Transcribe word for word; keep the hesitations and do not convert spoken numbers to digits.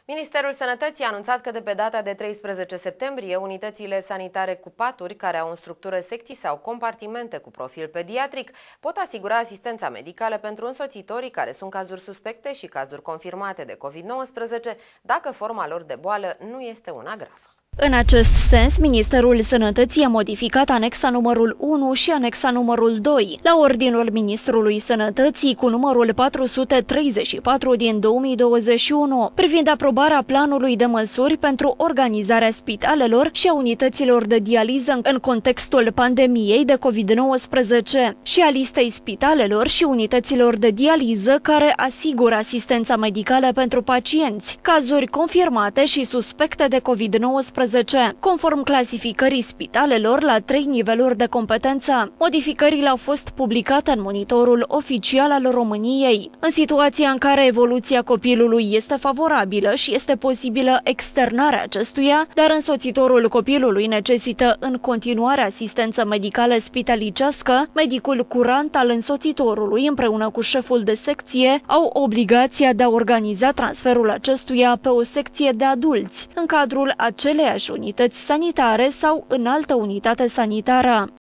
Ministerul Sănătății a anunțat că de pe data de treisprezece septembrie, unitățile sanitare cu paturi care au în structură secții sau compartimente cu profil pediatric pot asigura asistența medicală pentru însoțitorii care sunt cazuri suspecte și cazuri confirmate de COVID nouăsprezece, dacă forma lor de boală nu este una gravă. În acest sens, Ministerul Sănătății a modificat anexa numărul unu și anexa numărul doi la ordinul Ministrului Sănătății cu numărul patru sute treizeci și patru din două mii douăzeci și unu, privind aprobarea planului de măsuri pentru organizarea spitalelor și a unităților de dializă în contextul pandemiei de COVID nouăsprezece și a listei spitalelor și unităților de dializă care asigură asistența medicală pentru pacienți, cazuri confirmate și suspecte de COVID nouăsprezece. Conform clasificării spitalelor la trei niveluri de competență. Modificările au fost publicate în monitorul oficial al României. În situația în care evoluția copilului este favorabilă și este posibilă externarea acestuia, dar însoțitorul copilului necesită în continuare asistență medicală spitalicească, medicul curant al însoțitorului împreună cu șeful de secție au obligația de a organiza transferul acestuia pe o secție de adulți, în cadrul acelei unități sanitare sau în altă unitate sanitară.